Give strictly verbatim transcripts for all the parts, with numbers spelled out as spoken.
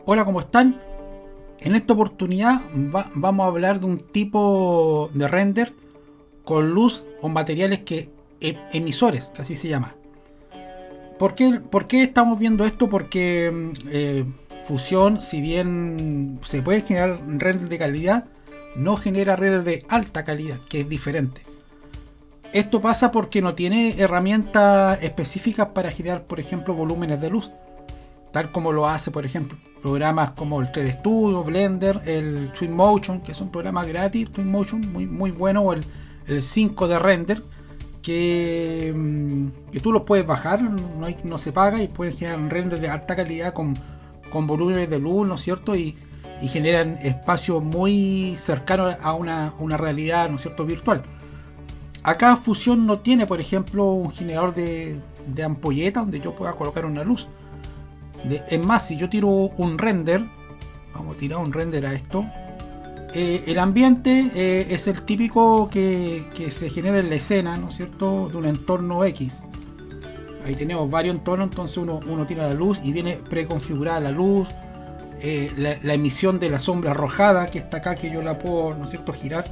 Hola, ¿cómo están? En esta oportunidad va- vamos a hablar de un tipo de render con luz o materiales que e- emisores, que así se llama. ¿Por qué, por qué estamos viendo esto? Porque mm, eh, Fusion, si bien se puede generar render de calidad, no genera render de alta calidad, que es diferente. Esto pasa porque no tiene herramientas específicas para generar, por ejemplo, volúmenes de luz, tal como lo hace, por ejemplo, programas como el tres D Studio, Blender, el Twinmotion, que son programas gratis, Twinmotion, muy, muy bueno, o el, el cinco de render, que, mm, que tú los puedes bajar, no, hay, no se paga y pueden generar un render de alta calidad con, con volúmenes de luz, ¿no es cierto? Y, y generan espacios muy cercanos a una, una realidad, ¿no es cierto?, virtual. Acá Fusion no tiene, por ejemplo, un generador de, de ampolleta donde yo pueda colocar una luz. De, es más, si yo tiro un render, vamos a tirar un render a esto, eh, el ambiente eh, es el típico que, que se genera en la escena, ¿no es cierto?, de un entorno X. Ahí tenemos varios entornos, entonces uno, uno tira la luz y viene preconfigurada la luz, eh, la, la emisión de la sombra arrojada que está acá, que yo la puedo, ¿no es cierto?, girar.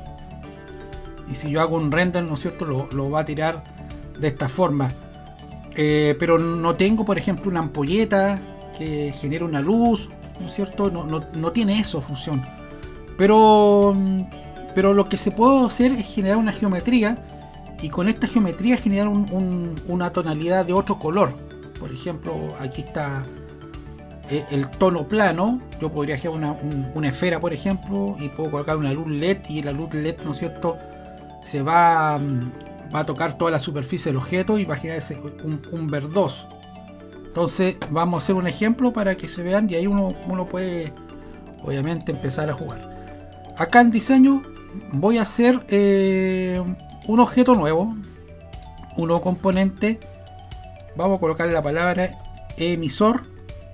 Y si yo hago un render, ¿no es cierto?, lo, lo va a tirar de esta forma. Eh, pero no tengo, por ejemplo, una ampolleta que genera una luz, ¿no es cierto? No, no, no tiene eso función. Pero, pero lo que se puede hacer es generar una geometría y con esta geometría generar un, un, una tonalidad de otro color. Por ejemplo, aquí está eh, el tono plano. Yo podría generar una, un, una esfera, por ejemplo, y puedo colocar una luz L E D y la luz L E D, ¿no es cierto?, se va, va a tocar toda la superficie del objeto y va a generar ese, un, un verdoso. Entonces vamos a hacer un ejemplo para que se vean y ahí uno, uno puede obviamente empezar a jugar. Acá en diseño voy a hacer eh, un objeto nuevo, un nuevo componente. Vamos a colocar la palabra emisor.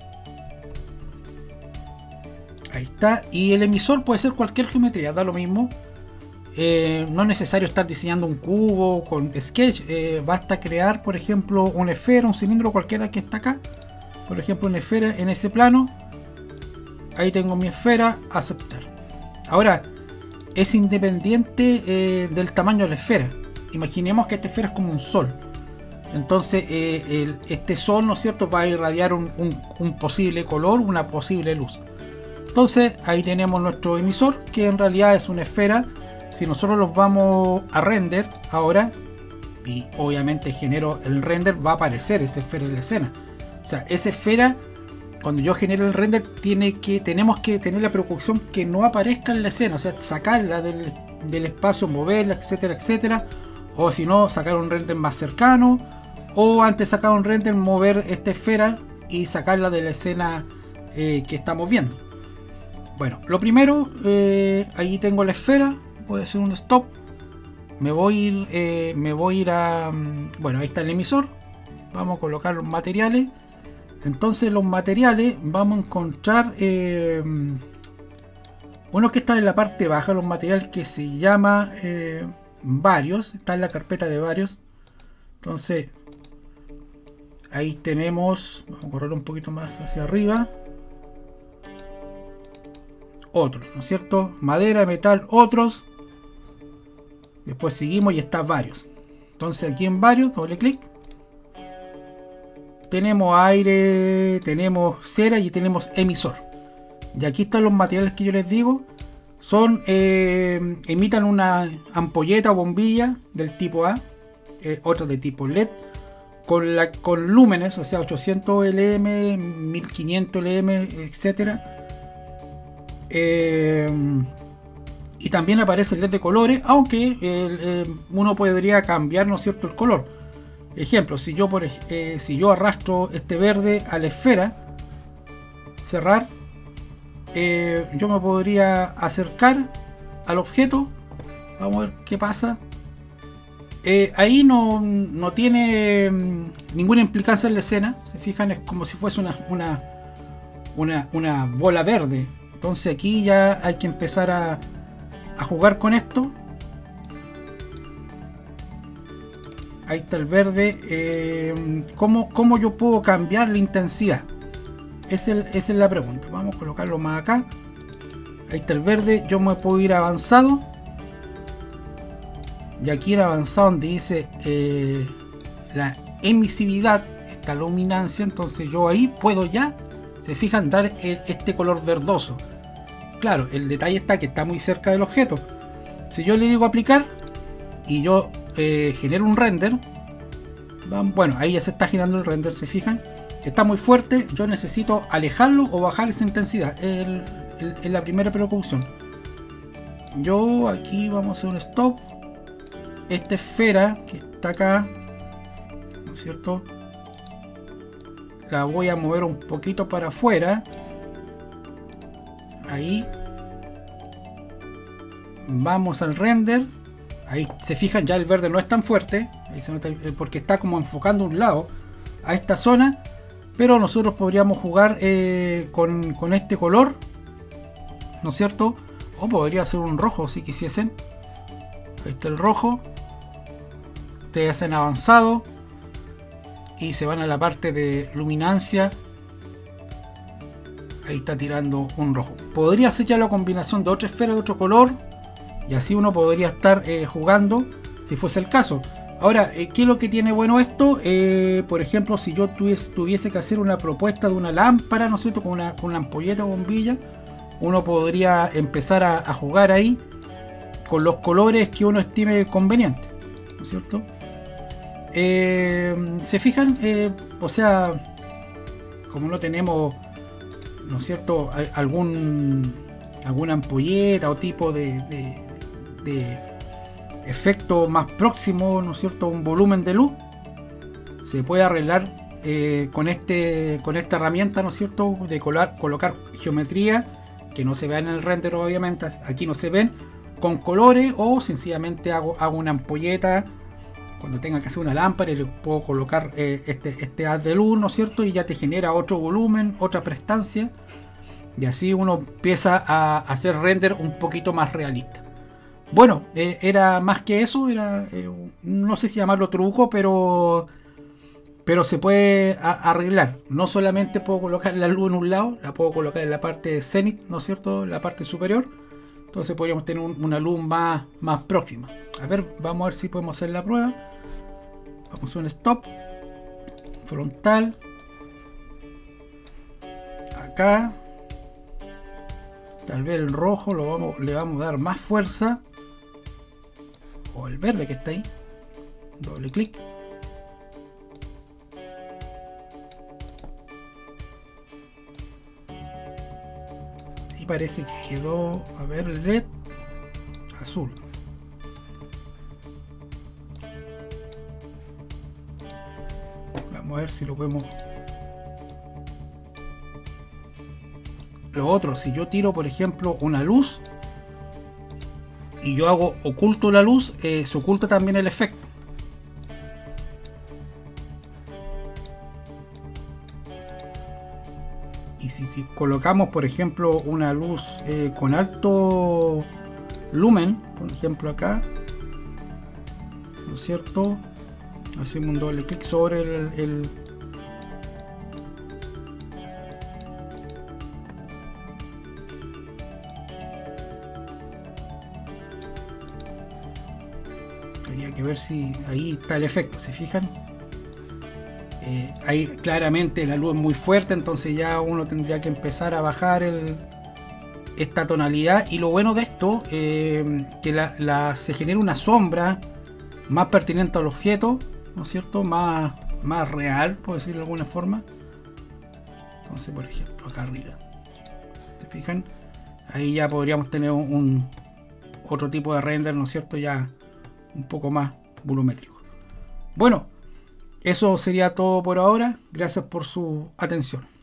Ahí está. Y el emisor puede ser cualquier geometría, da lo mismo. Eh, no es necesario estar diseñando un cubo con Sketch, eh, basta crear, por ejemplo, una esfera, un cilindro cualquiera que está acá, por ejemplo, una esfera en ese plano. Ahí tengo mi esfera, aceptar. Ahora, es independiente eh, del tamaño de la esfera. Imaginemos que esta esfera es como un sol. Entonces, eh, el, este sol, ¿no es cierto?, va a irradiar un, un, un posible color, una posible luz. Entonces, ahí tenemos nuestro emisor, que en realidad es una esfera. Si nosotros los vamos a render ahora, y obviamente genero el render, va a aparecer esa esfera en la escena. O sea, esa esfera, cuando yo genero el render, tiene que, tenemos que tener la preocupación que no aparezca en la escena. O sea, sacarla del, del espacio, moverla, etcétera, etcétera. O si no, sacar un render más cercano. O antes de sacar un render, mover esta esfera y sacarla de la escena eh, que estamos viendo. Bueno, lo primero, eh, ahí tengo la esfera. Puede ser un stop. Me voy a ir, eh, me voy a ir a, bueno, ahí está el emisor. Vamos a colocar los materiales. Entonces los materiales vamos a encontrar eh, uno que está en la parte baja, los materiales, que se llama eh, varios, está en la carpeta de varios. Entonces ahí tenemos, vamos a correr un poquito más hacia arriba, otros, ¿no es cierto? Madera, metal, otros. Después seguimos y está varios. Entonces aquí en varios, doble clic. Tenemos aire, tenemos cera y tenemos emisor. Y aquí están los materiales que yo les digo. Son, eh, emitan una ampolleta o bombilla del tipo A, eh, otra de tipo L E D, con, la, con lúmenes, o sea, ochocientos L M, mil quinientos L M, etcétera. Eh, y también aparece el L E D de colores, aunque eh, eh, uno podría cambiar, ¿no es cierto?, el color. Ejemplo, si yo, por, eh, si yo arrastro este verde a la esfera, cerrar, eh, yo me podría acercar al objeto. Vamos a ver qué pasa. Eh, ahí no, no tiene mmm, ninguna implicancia en la escena. Se fijan, es como si fuese una, una, una, una bola verde. Entonces aquí ya hay que empezar a, a jugar con esto. Ahí está el verde. Eh, ¿cómo, ¿Cómo yo puedo cambiar la intensidad? Esa es, esa es la pregunta. Vamos a colocarlo más acá. Ahí está el verde. Yo me puedo ir avanzado. Y aquí en avanzado donde dice eh, la emisividad, esta luminancia, entonces yo ahí puedo ya, se fijan, dar el, este color verdoso. Claro, el detalle está que está muy cerca del objeto. Si yo le digo aplicar y yo eh, genero un render, bueno, ahí ya se está girando el render, se fijan, está muy fuerte, yo necesito alejarlo o bajar esa intensidad. Es el, el, el, la primera precaución. Yo aquí vamos a hacer un stop. Esta esfera que está acá, ¿no es cierto? La voy a mover un poquito para afuera. Ahí. Vamos al render. Ahí se fijan, ya el verde no es tan fuerte. Ahí se nota porque está como enfocando un lado a esta zona. Pero nosotros podríamos jugar eh, con, con este color, ¿no es cierto? O podría ser un rojo si quisiesen. Ahí está el rojo. Ustedes hacen avanzado y se van a la parte de luminancia. Ahí está tirando un rojo. Podría ser ya la combinación de otra esfera de otro color y así uno podría estar eh, jugando si fuese el caso. Ahora, eh, ¿qué es lo que tiene bueno esto? Eh, por ejemplo, si yo tuviese, tuviese que hacer una propuesta de una lámpara, ¿no es cierto? Con una, con una ampolleta o bombilla, uno podría empezar a, a jugar ahí con los colores que uno estime conveniente, ¿no es cierto? Eh, se fijan, eh, o sea, como no tenemos, ¿no es cierto?, algún alguna ampolleta o tipo de, de, de efecto más próximo, ¿no es cierto?, un volumen de luz, se puede arreglar eh, con este con esta herramienta, ¿no es cierto?, de colar, colocar geometría que no se vea en el render, obviamente, aquí no se ven, con colores, o sencillamente hago, hago una ampolleta. Cuando tenga que hacer una lámpara, le puedo colocar eh, este, este haz de luz, ¿no es cierto? Y ya te genera otro volumen, otra prestancia. Y así uno empieza a hacer render un poquito más realista. Bueno, eh, era más que eso. Era, eh, no sé si llamarlo truco, pero, pero se puede a, arreglar. No solamente puedo colocar la luz en un lado, la puedo colocar en la parte cenit, ¿no es cierto? La parte superior. Entonces podríamos tener un, una luz más, más próxima. A ver, vamos a ver si podemos hacer la prueba. Vamos a hacer un stop. Frontal. Acá. Tal vez el rojo lo vamos, le vamos a dar más fuerza. O el verde que está ahí. Doble clic. Y parece que quedó, a ver, el L E D azul. Vamos a ver si lo podemos. Lo otro, si yo tiro por ejemplo una luz y yo hago oculto la luz, eh, se oculta también el efecto. Y si colocamos por ejemplo una luz eh, con alto lumen, por ejemplo acá, ¿no es cierto? Hacemos un doble clic sobre el, el habría que ver si ahí está el efecto, ¿se fijan? Eh, ahí claramente la luz es muy fuerte, entonces ya uno tendría que empezar a bajar el, esta tonalidad. Y lo bueno de esto, eh, que la, la, se genera una sombra más pertinente al objeto, ¿no es cierto? Más, más real, por decirlo de alguna forma. Entonces, por ejemplo, acá arriba, ¿se fijan? Ahí ya podríamos tener un, un otro tipo de render, ¿no es cierto? Ya un poco más volumétrico. Bueno, eso sería todo por ahora. Gracias por su atención.